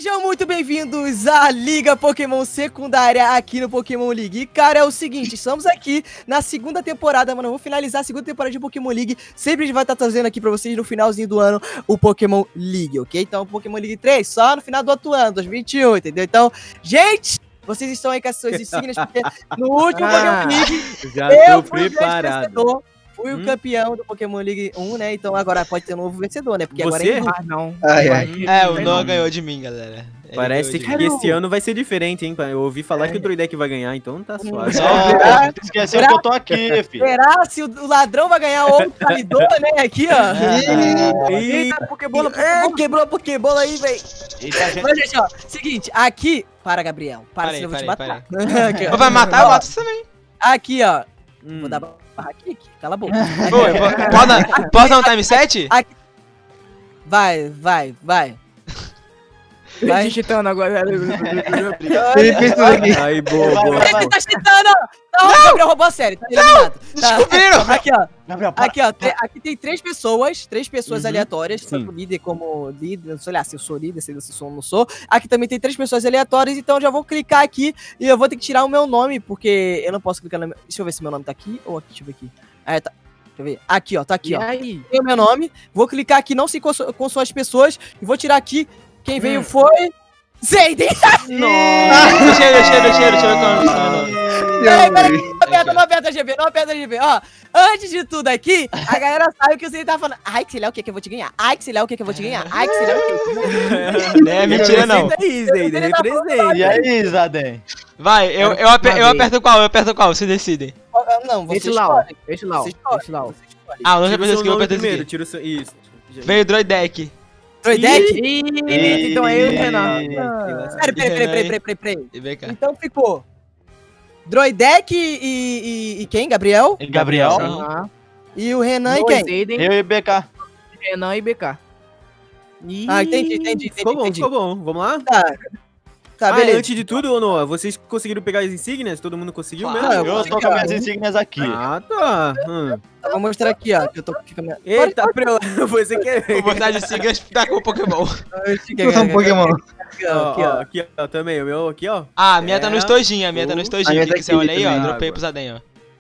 Sejam muito bem-vindos à Liga Pokémon Secundária aqui no Pokémon League. E, cara, é o seguinte, estamos aqui na segunda temporada, mano. Eu vou finalizar a segunda temporada de Pokémon League. Sempre a gente vai estar trazendo aqui pra vocês no finalzinho do ano o Pokémon League, ok? Então, o Pokémon League 3 só no final do outro ano, 2021, entendeu? Então, gente, vocês estão aí com as suas insígnias, porque no último Pokémon League já tô preparado. Fui o campeão do Pokémon League 1, né? Então agora pode ter um novo vencedor, né? Porque Você? agora é não. É, o Noah ganhou de mim, galera. Ele Parece ganhou de que mim. esse ano vai ser diferente, hein? Eu ouvi falar que o Droidek vai ganhar, então tá suave. Esqueceu que eu tô aqui, filho. Será se o ladrão vai ganhar ou o traidor, né? Aqui, ó. Eita, Pokébola, Quebrou a Pokébola aí, velho. Eita, gente. Mas, gente, ó, seguinte, aqui... Para, Gabriel. Para, Parei, senão eu vou te parei, matar. Aqui, ó. Vai matar, eu mato você também. Aqui, ó. Vou dar barra aqui. Cala a boca. Oi, posso dar um time set? Vai. Vai. Digitando agora. Aí, boa. Ele tá cheatando! Não, o Gabriel roubou a série, tá eliminado. Descobriram! Aqui, ó. Gabriel, para. Aqui, ó, aqui tem três pessoas aleatórias, sim. tanto líder como líder, não sei lá se eu sou líder, se eu sou ou não sou. Aqui também tem três pessoas aleatórias, então eu já vou clicar aqui e eu vou ter que tirar o meu nome, porque eu não posso clicar no meu... Deixa eu ver se meu nome tá aqui ou aqui, deixa eu ver aqui. É, tá. Deixa eu ver. Aqui, ó, tá aqui, ó. Tem o meu nome, vou clicar aqui, não sei com suas pessoas, e vou tirar aqui, quem veio foi... Zayden! Deixa eu ver Peraí, não aperta GV, ó. Antes de tudo aqui, a galera sabe que o Zayden tá falando. Ai, que sei lá o que eu vou te ganhar. Ai, que sei lá o que eu vou te ganhar. Ai, que sei lá o que. Não é mentira, não. Aí, Zayden, representa. E aí, Zaden? Vai, eu aperto qual? Vocês decidem. Não, você Esse lá, escolhe. esse lá. Você escolhe. Ah, não já Tira o pensei seu que eu nome aperto esse primeiro, aqui. tira o seu... Isso. Veio o Droidek. Droidek? Então é eu e o Renan. Peraí. E vem cá. Então ficou Droidek e quem? Gabriel? Gabriel. Sim. E o Renan e quem? Eu e BK. Renan e BK. Ah, entendi. Ficou bom. Vamos lá? Tá, beleza. Antes de tudo, Noah, vocês conseguiram pegar as insígnias? Todo mundo conseguiu Claro. mesmo? Eu tô com as minhas insígnias aqui. Ah, tá. Eu vou mostrar aqui, ó. Que eu tô aqui com a minha... Eita, você quer... Vou botar de siglas tá com o Pokémon. Botar um Pokémon. Aqui, ó, também. O meu aqui, ó. Ah, a minha tá no estojinho, A minha aqui tá que você aqui olha aí, ó. também, Dropei água. pro Zaden, ó.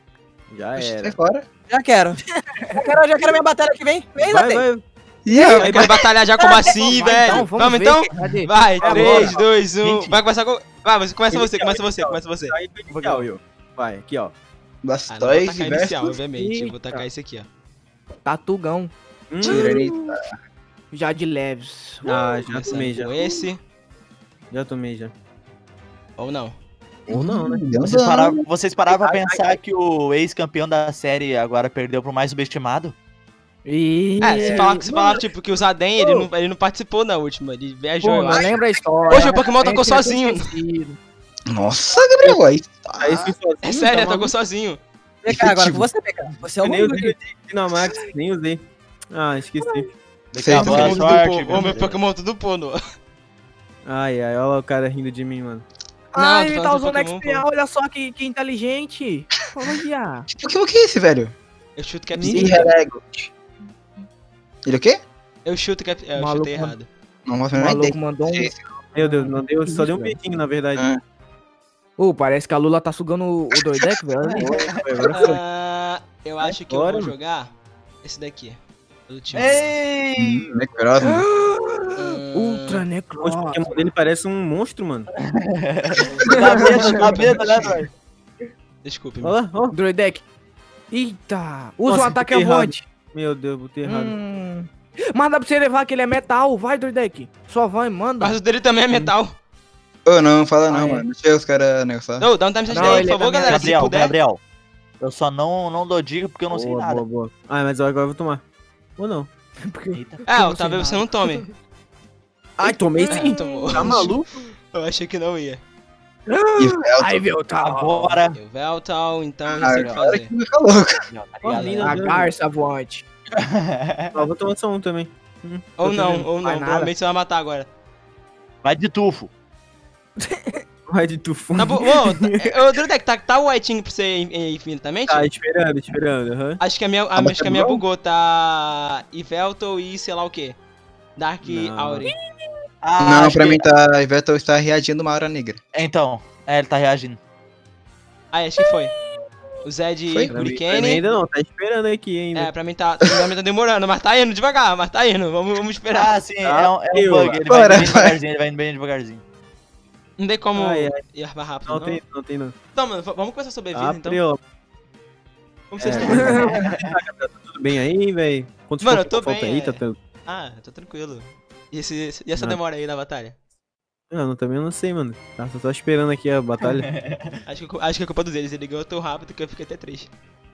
Já era. fora. Já quero. Já quero minha batalha aqui, vem. Vem, Vai, Zaden. vai. Eu quero batalhar já como assim, velho? então, Vamos ver. então? Cadê? Vai, Agora. 3, 2, 1. Gente. Vai começar com. Vai, começa você. Aí foi inicial, Will. Vai, aqui, ó. Ah, não vou Blastoise tacar inicial, versus obviamente. Eu vou Eita. tacar esse aqui, ó. Tatugão. Tiranita. Já de leves. Ah, já Começando tomei, já. com esse. Já tomei, já. Ou não. Ou não, né? Vocês pararam pra pensar que o ex-campeão da série agora perdeu pro mais subestimado? E... Se falar tipo, que o Zaden, ele não participou na última, ele viajou, Pô, eu não acho. lembra a história. Hoje o Pokémon tocou Gente, eu tô sozinho. esquecido. Nossa, Gabriel, aí Aí fui sozinho. É sério, ele tá tocou sozinho. Vem cá, agora com você, PK. Você é o Nem mundo usei aqui. o Dynamax, nem usei. Ah, esqueci. Sei, Boa Pokémon sorte, tudo pô. Ô, meu Pokémon tudo pô, no. Ai, olha o cara rindo de mim, mano. Não, Ah, tô ele falando tá do usando Pokémon, XP, pô. olha só que inteligente. Olha. Pokémon que é esse, velho? Eu chuto que é Ih, psíquico. relego. Ele o quê? Eu chuto que é. Eu Maluco, chutei errado. Não faço O a menor maluco ideia. mandou um... Meu Deus, não deu, só deu um beijinho, na verdade. Ah. Parece que a Lula tá sugando o Droidek, velho. Agora foi. Eu acho que eu Bora, vou mano. jogar esse daqui. Do time. Ei! Necrose. Ultra Os Necros. Pokémon dele parece um monstro, mano. Cabeça, né, velho? Desculpe, Olha lá, ó. Droidek. Eita. Usa Nossa, o ataque botei errado. avante. Meu Deus, botei errado. Mas dá pra você levar que ele é metal. Vai, Droidek. Só vai, manda. Mas o dele também é metal. Ô, não, fala não, Ah, é. mano. Deixa os caras negociar. Não, dá um time set Não, aí, ele por favor, também é galera. Se Gabriel, puder. Gabriel. Eu só não dou dica porque eu não sei Boa, nada. boa, boa. Ah, mas agora eu vou tomar. Ou não? Eita. Talvez você não tome. Ai, tomei sim. Tomou. Tá maluco? Eu achei que não ia. Ai, meu, tá. Agora. Eu Veltal, então não sei o que Agora fazer. que fica louco. Tá ligado, A né? garça voante. Ó, vou tomar só um também. Ou não, vendo. ou não. Vai nada. Provavelmente você vai matar agora. Vai de tufo. Vai de tufo. Tá bom. Ô, Droidek, tá o whitinho pra você infinitamente? Tá, esperando, aham. Acho que a minha, mas acho que a minha tá bom? bugou, tá Yveltal e sei lá o que. Dark Não. Auri. Não, acho pra que- mim tá. Vettel está reagindo uma hora negra. Então, ele tá reagindo. Ah, acho que foi. O Zed Foi? Pra mim Hurricane. ainda não, tá esperando aqui ainda. É, pra mim tá demorando, mas tá indo devagar, mas tá indo. Vamos esperar. Ah, sim, é um eu- bug. Ele Bora, vai bem vai. devagarzinho, ele vai indo bem devagarzinho. Não tem como Ai, ai. ir mais rápido, Não não. tem, não tem não. Então, mano, vamos começar sobre a vida, então. Abre, ó. Como vocês É. estão? Tudo bem aí, velho? Quantos Mano, eu pontos tô falta bem, aí, é. tá tendo? Ah, tô tranquilo. E essa Ah. demora aí na batalha? Ah, não, também não sei, mano. Tá, só tô esperando aqui a batalha. Acho que é culpa deles, ele ganhou tão rápido que eu fiquei até 3.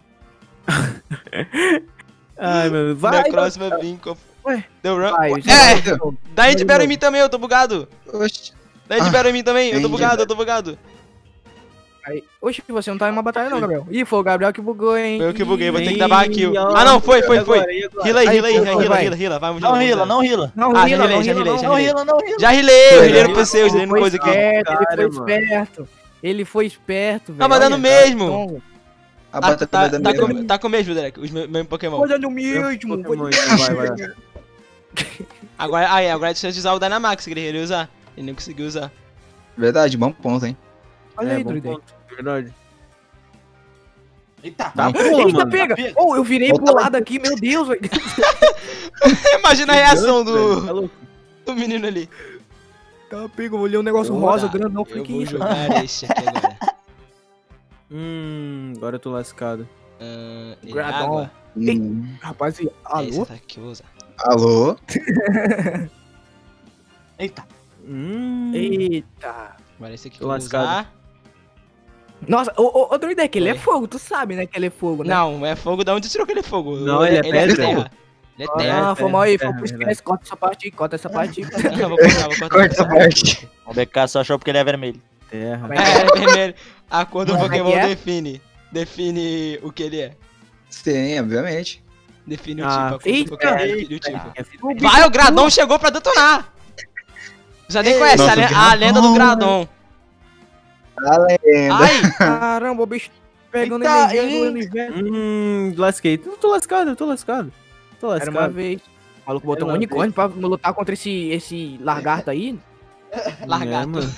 Ai, mano, Na vai! próxima vinco. Ué. Deu run. Vai, É! Dá de Battle em mim também, eu tô bugado. Oxi. Dá de Battle em mim também, eu tô entendi. bugado. Aí, oxe, você não tá em uma batalha não, Gabriel. Ih, foi o Gabriel que bugou, hein? Foi eu que buguei, vou ter que Ih, dar barra kill. ó. Ah não, foi. E agora? Heala aí, Aí, heala aí, foi, vai. heala, vai, vamos Não vamos rila, lá. não rila. Não, Ah, rila, já não rilei, rila, não. Não rila, não rila. Já healei, eu healei no Ele PC, eu healei no Foi coisa aqui. esperto, ele Cara, foi mano. esperto. Ele foi esperto, velho. Tá mandando Olha, mesmo. então, A batalha vai dar melhor. Tá com mesmo, Derek, os meus Pokémon. Foi dando mesmo. Pokémon, então vai. Agora é de usar o Dynamax, que ele ia usar. Ele não conseguiu usar. Verdade, bom ponto, hein? Olha aí, bom Druidek. ponto, verdade. Eita. Tá, pula, Eita, mano. pega! pega. Oh, eu virei Volta pro lá. lado aqui, meu Deus, velho. Imagina a reação Velho, tá do louco? menino ali. Tá, pega, eu olhei um negócio Tá, rosa, grandão, Eu falei, que vou isso? jogar esse aqui agora. Agora eu tô lascado. Ele é Gradon. água. Rapaziada, É esse alô? ataque que eu vou usar. Alô? Eita. Eita. Agora esse aqui que Tô eu vou lascado. usar. Nossa, ô Druidek, ele é Oi. fogo, tu sabe, né, que ele é fogo, né? Não, é fogo, da onde você tirou aquele fogo? Não, ele é pedra. terra. Ele é terra. Ah, foi mal aí, foi terra, pro verdade. esquece, corta essa parte. Não, vou cortar. Corta essa parte. O BK só achou porque ele é vermelho. Terra. É, vermelho. A cor do Como é Pokémon que é? define o que ele é. Sim, obviamente. Define o Ah, tipo. A cor do eita. Pokémon define o tipo. Eita. Vai, o Gradon chegou pra detonar! Já nem conhece Nossa, a lenda do Gradon. A lenda. Ai! Caramba, o bicho pegando Eita, energia ei. do universo. Lasquei. Tô lascado. Tô Era uma lascado. vez. O maluco botou Era um uma unicórnio pra lutar contra esse lagarto aí. Largato. mano.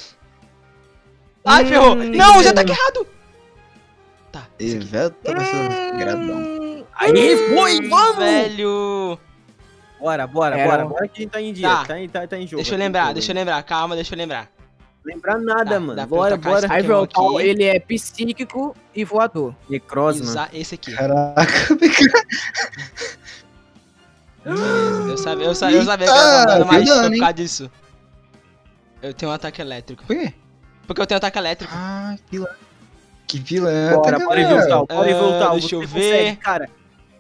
Ai, ferrou! Não, já tá errado! Tá. E velho, tá passando gradão. Aí foi, vamos! Velho! Bora. Era- Bora que a gente tá em dia. Tá. Tá em jogo. Deixa eu lembrar. Calma, deixa eu lembrar. Lembrar nada, Tá, mano. dá pra eu Bora. tacar esse Aí, Pokémon velho, aqui. ele é psíquico e voador. Necrose, mano. Usar esse aqui. Caraca, Eu sabia que era dano, mas dano, foi por hein? causa disso. Eu tenho um ataque elétrico. Por quê? Porque eu tenho ataque elétrico. Ah, vilã. Que vilã. Bora, tá pode ligado? voltar. Pode voltar. deixa você eu consegue, ver. cara.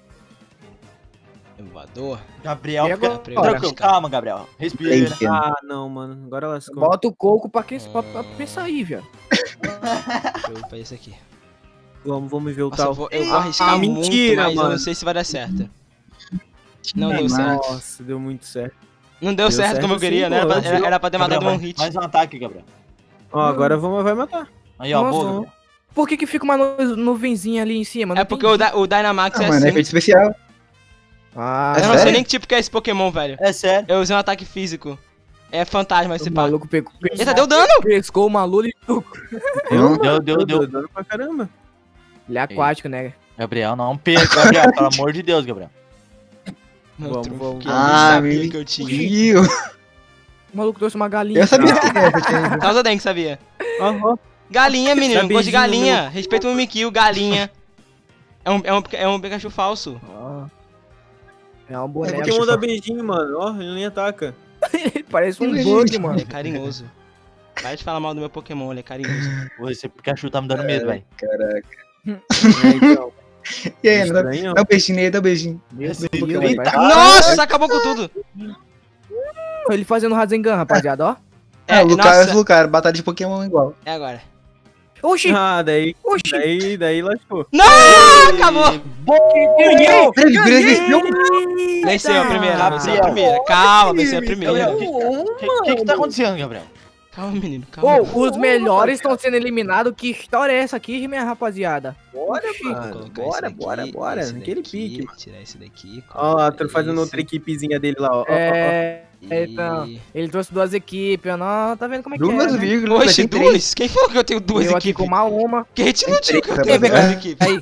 Voador. Gabriel, E fica agora? tranquilo. Calma, Gabriel. Respira. Lente. Ah, não, mano. Agora lascou. Bota o coco pra pensar aí, velho. Deixa eu pra esse aqui. Vamos ver o Nossa, tal. eu vou arriscar muito, mentira, mas eu mano. não sei se vai dar certo. Não deu certo. Nossa, deu muito certo. Não deu certo certo como eu queria, sim, né? pô. Era pra ter matado Gabriel, um hit. mais um ataque, Gabriel. Ó, agora vai matar. Aí, ó, Nossa, boa, Gabriel. Por que fica uma nuvenzinha ali em cima? Não É porque entendi. o Dynamax Ah, é mano, é assim. efeito especial. Ah, É Eu não sei sério? nem que tipo que é esse Pokémon, velho. É sério. Eu usei um ataque físico. É fantasma esse o pá. maluco pegou. Eita, deu dano! Pescou o maluco e Não. Deu. Dando pra caramba. ele é aquático, né? Gabriel, não perca, Gabriel. Pelo amor de Deus, Gabriel. Meu Vamos, trunfo, vamos. que eu nem Ah, sabia me que eu tinha. viu. O maluco trouxe uma galinha. Eu sabia que era, tinha. Causa Dengue, sabia? Aham. Galinha, menino. Dá Gosto de beijinho, galinha. Respeita o Mimikyu, galinha. É um Pikachu falso. Ah, é um É boneco. Pokémon dá beijinho, mano. Ó, ele nem ataca. Parece um Que bug, beijinho. mano. Ele é carinhoso. Para de falar mal do meu Pokémon, ele é carinhoso. Pô, esse Pikachu tá me dando medo, velho. Caraca. É, então. E aí, dá Estranho. um beijinho aí, dá um beijinho. Meu Esse Deus, Eita. vai. Nossa, acabou com tudo. Ele fazendo Rasengan, rapaziada, ó. Ah, nossa, Lucar, batalha de Pokémon igual. é agora. Oxi! Ah, daí Oxi! lascou. Não, acabou. Ganhei! Peraí, venceu? Venceu a primeira, Eita! venceu a primeira. Calma, venceu a primeira. Gabriel, o que tá acontecendo, Gabriel? Calma, menino, calma. Ô, os melhores estão sendo eliminados. Que história é essa aqui, minha rapaziada? Bora, Oxi. Vou mano. colocar Bora, esse daqui, bora. esse Naquele daqui, pique, mano. tirar esse daqui. Ó, colocar tô fazendo esse. outra equipezinha dele lá, ó. É... Então, ele trouxe 2 equipes, não, tá vendo como é que Duas é, né? vírgulas, Oxe, tem três. 2? Quem falou que eu tenho 2 Eu aqui equipes? com uma. Que a gente não Tem tinha que eu três, tenho tá 2 vendo? equipes. Aí.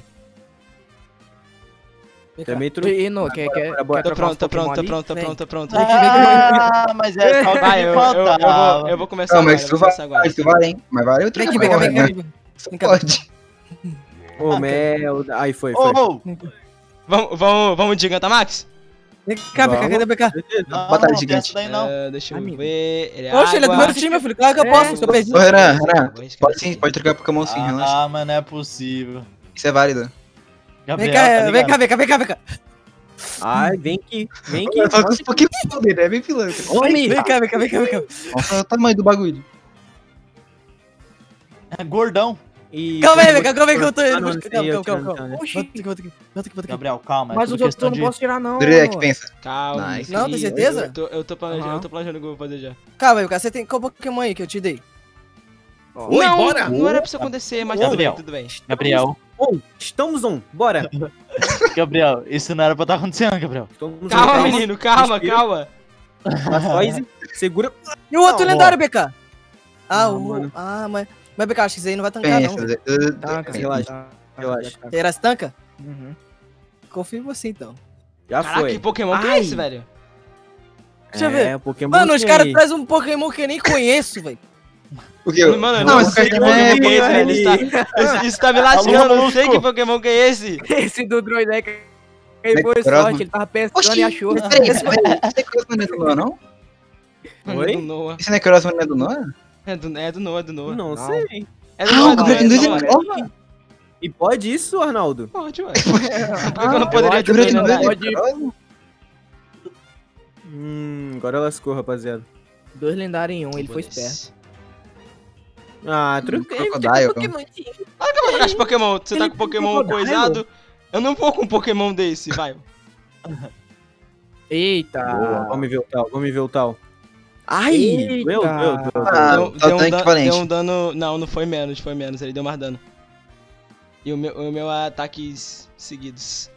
Também trouxe. E no, quer bora. Tô trocar uns pronto, tô Pokémon pronto, tô ali? pronto, tô Vem. pronto, tô pronto. Ah, mas é só o Vai, que eu faltava. vou começar Não, agora, mas eu tu vou vai, começar agora. tu vai, hein? Mas vai, eu Vem troco aqui, vem cá, agora, vem né? cá. Só Vem cá. pode. Ô, Mel. Aí foi. Ô, Vamos de Gigantamax? Vem cá, vem cá, vem cá. não, Batalha não, gigante. tem essa daí não. Deixa eu Amigo. ver. Ele é Poxa, ele é do água. meu time, meu filho. Claro que eu posso, se eu perdi. Ô, Renan, Vou arriscar pode aqui. sim, pode trocar Pokémon sim, relaxa. Ah, mas não é possível. Isso é válido. Vem Gabriel, cá, tá vem ligado? cá, vem cá, vem cá, vem cá. Ai, vem aqui. Vem aqui. Eu tô com os Pokémon dele, é bem pilantra. Vem cá, vem cá, vem cá, vem cá. Olha o tamanho do bagulho. É gordão. E- Calma aí, vem cá, calma aí que eu tô Ah, não, indo. sei, Calma, eu calma, tô calma. tentando. Oxi, Volta aqui, volta aqui, volta aqui. Gabriel, calma. mas é os tudo outros eu questão não de... posso tirar, não. Drake, pensa. Calma. Nice. Não, tem certeza? Eu tô planejando, Aham. eu tô planejando o que eu vou fazer já. Calma aí, cara, você tem qual Pokémon aí que eu te dei? Oi, não, bora! não era pra isso acontecer, mas Gabriel. tudo bem. Gabriel, Estamos on. Bora. Gabriel, isso não era pra estar acontecendo, Gabriel. Estamos on. Calma, menino, calma, Respira. calma. Tá só easy. Segura. E o outro Não, lendário, BK? Ah, Não, o... mano. Ah, mas BK, acho que isso aí não vai tancar, não. Pensa. Tanca, Relaxa, tanca, relaxa. tanca. Será que tanca? Uhum. Confio em você, então. Já Caraca, foi. que Pokémon que é Ai. esse, velho? Deixa eu ver. É, Pokémon Mano, os tem caras aí. trazem um Pokémon que eu nem conheço, velho. O que? Mano, eu Não, não mas sei que Pokémon Pokémon que é esse, é velho. Isso tá me lascando, eu não sei que Pokémon que é esse. Esse do Droideka, ele foi Necrozma. sorte, ele tava pescando Oxi, e achou. peraí, esse Necrozma não é do Noah, não? Mano, é do Noah. Esse Necrozma não é do Noah? É do Noah, é do Noah. Não Não. sei. É do Ah, Noah, o é do Gabriel tem dois Noah. Necrozma? E pode isso, Arnaldo? Pode, ué. Por que eu não poderia eu ter Gabriel tem dois dois lendários? Necrozma? Agora lascou, rapaziada. 2 lendários em 1, ele foi esperto. Ah, troquei. Crocodile. Ah, que eu vou jogar esse Pokémon. Você tá Ele com Pokémon tem Crocodile? coisado? Eu não vou com um Pokémon desse, vai. Eita. Boa, vamos ver o tal, vamos ver o tal. Ai, Meu Deus. Ah, tá tão equivalente. deu um dano. Não, não foi menos, foi menos. Ele deu mais dano. E o meu ataques seguidos.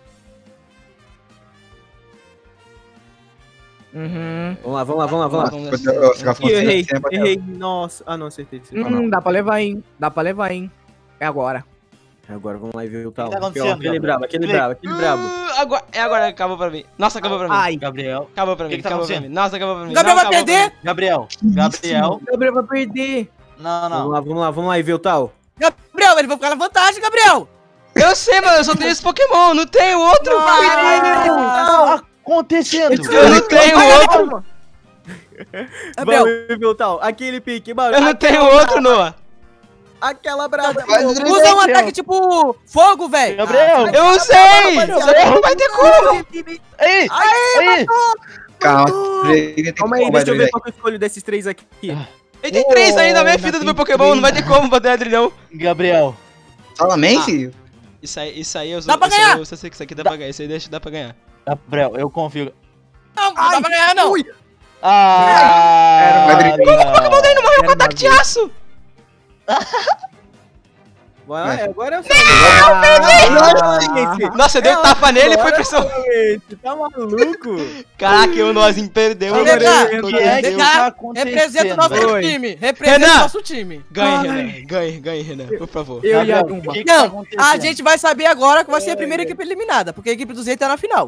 Uhum. Vamos lá. Vamos nessa. Eu ficar Ih, errei, sem papel. errei. Nossa. Ah, não, acertei. Dá pra levar, hein? Dá pra levar, hein? É agora. Agora vamos lá e ver o tal. O que tá acontecendo, Aquele brabo, aquele brabo. Agora acabou pra mim. Nossa, acabou pra mim. Ai, Gabriel, Acabou pra que mim, tá acabou pra acontecendo? mim. Nossa, acabou pra mim. O Gabriel Não, vai acabou pra perder? mim. Gabriel, Gabriel vai perder. não. Vamos lá e ver o tal. Gabriel, ele vai ficar na vantagem, Gabriel. Eu sei, mano, eu só tenho esse Pokémon, não tenho outro. O que tá acontecendo? Eu não tenho outro. Gabriel, Vamos ver o tal. Aquele pique, mano. Eu não tenho outro, Noah. Aquela braba. Vai, pô. Gabriel. usa um ataque tipo fogo, velho. Gabriel! Eu sei! Não vai ter como! Ei! Ei! Calma, Calma aí, deixa eu ver qual que eu escolho desses três aqui. Ele tem 3 ainda na minha vida do meu Pokémon, não vai ter como bater Adrilhão. Gabriel, Solamente? Isso aí eu Dá pra ganhar! eu só sei que isso aqui dá pra ganhar, isso aí dá pra ganhar. Gabriel, eu confio. Não dá pra ganhar, não. Ah! Pokémon Ele morreu com ataque de aço! Vai, agora é o Nossa, eu dei um tapa nele e foi pressão. Tá maluco? Caraca, o Nozinho perdeu. Ô, mano. Renan, O que é que Renan, tá acontecendo? representa o nosso velho? time. Representa Renan. o nosso time. Ganhe, Renan. Ganhe, Renan, por favor. Eu e a Gabriel, Dumba. o que tá Não, acontecendo? a gente vai saber agora que vai ser a primeira equipe eliminada, porque a equipe do Zé tá na final.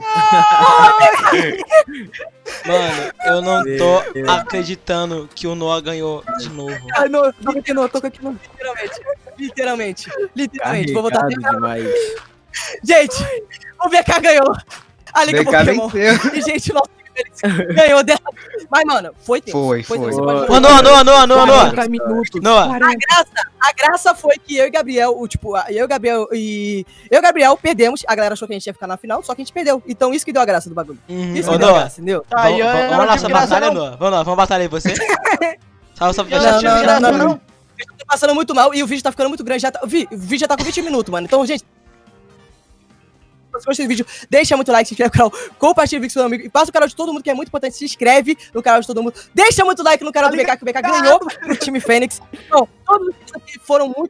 Mano, eu não Meu tô Deus. acreditando que o Noah ganhou de novo. Ai, não, toca aqui não, toca aqui não. Literalmente, vou botar. Carregado demais. Gente, o BK ganhou a Liga BK Pokémon. venceu. E, gente, o nosso time ganhou dessa. Mas, mano, foi tenso. Foi. tenso. Foi. Você pode Ô, Noah. 40 minutos. Noah. 40. A graça foi que eu e Gabriel, eu e Gabriel perdemos. A galera achou que a gente ia ficar na final, só que a gente perdeu. Então isso que deu a graça do bagulho. Isso Ô, que deu a Noah, graça, entendeu? Tá, e eu vamos não lá, tive nossa graça, batalha, não. Noah. Vamos lá, vamos batalhar aí você. Só pra Eu fechar. não tive graça, não. Eu tô passando muito mal e o vídeo tá ficando muito grande. O vídeo já tá com 20 minutos, mano. Então, gente. Se gostou desse vídeo, deixa muito like, se inscreve no canal, compartilha o vídeo com seu amigo e passa o canal de todo mundo, que é muito importante. Se inscreve no canal de todo mundo, deixa muito like no canal do BK, que o BK ganhou o time Fênix. Então, todos os vídeos aqui foram muito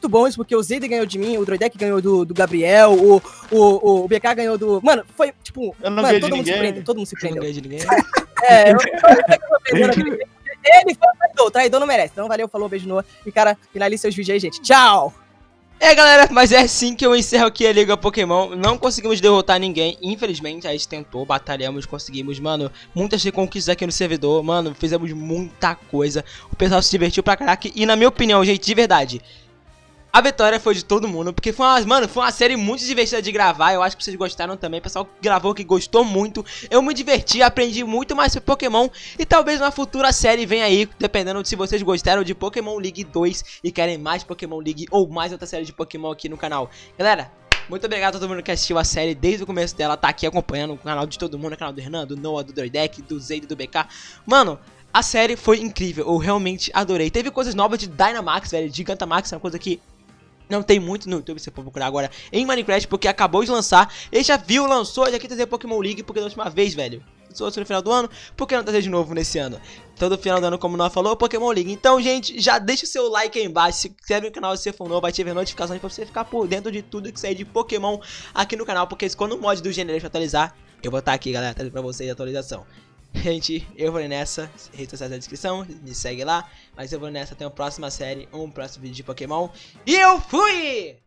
muito bons, porque o Zayden ganhou de mim, o Droidek ganhou do Gabriel, o BK ganhou do... Mano, foi, tipo... Eu não mano, ganhei todo de mundo se ninguém. prendeu, todo mundo se Eu não prendeu. ganhei de ninguém. Eu tô perdendo aquele vídeo. Ele foi o traidor não merece. Então valeu, falou, beijo no... E cara, finalize seus vídeos aí, gente. Tchau! Galera, mas é assim que eu encerro aqui a Liga Pokémon. Não conseguimos derrotar ninguém, infelizmente. A gente tentou, batalhamos, conseguimos, mano, muitas reconquistas aqui no servidor. Mano, fizemos muita coisa. O pessoal se divertiu pra caraca. E na minha opinião, gente, de verdade, a vitória foi de todo mundo, porque foi uma série muito divertida de gravar. Eu acho que vocês gostaram também. O pessoal que gravou que gostou muito. Eu me diverti, aprendi muito mais sobre Pokémon. E talvez uma futura série venha aí, dependendo de se vocês gostaram de Pokémon League 2 e querem mais Pokémon League ou mais outra série de Pokémon aqui no canal. Galera, muito obrigado a todo mundo que assistiu a série desde o começo dela. Tá aqui acompanhando o canal de todo mundo, o canal do Hernan, do Noah, do Droidek, do Zayden, do BK. Mano, a série foi incrível, eu realmente adorei. Teve coisas novas de Dynamax, velho, de Gigantamax, é uma coisa que não tem muito no YouTube, você pode procurar agora em Minecraft, porque acabou de lançar. Ele já viu, lançou, já quis trazer Pokémon League, porque da última vez, velho, lançou no final do ano, por que não trazer de novo nesse ano? Todo final do ano, como nós falou, Pokémon League. Então, gente, já deixa o seu like aí embaixo, se inscreve no canal se você for novo, vai te ver notificações pra você ficar por dentro de tudo que sair de Pokémon aqui no canal, porque quando o mod do Generation atualizar, eu vou estar aqui, galera, trazendo pra vocês a atualização. Gente, eu vou nessa, redes sociais na descrição, me segue lá. Mas eu vou nessa, até a próxima série, um próximo vídeo de Pokémon. E eu fui!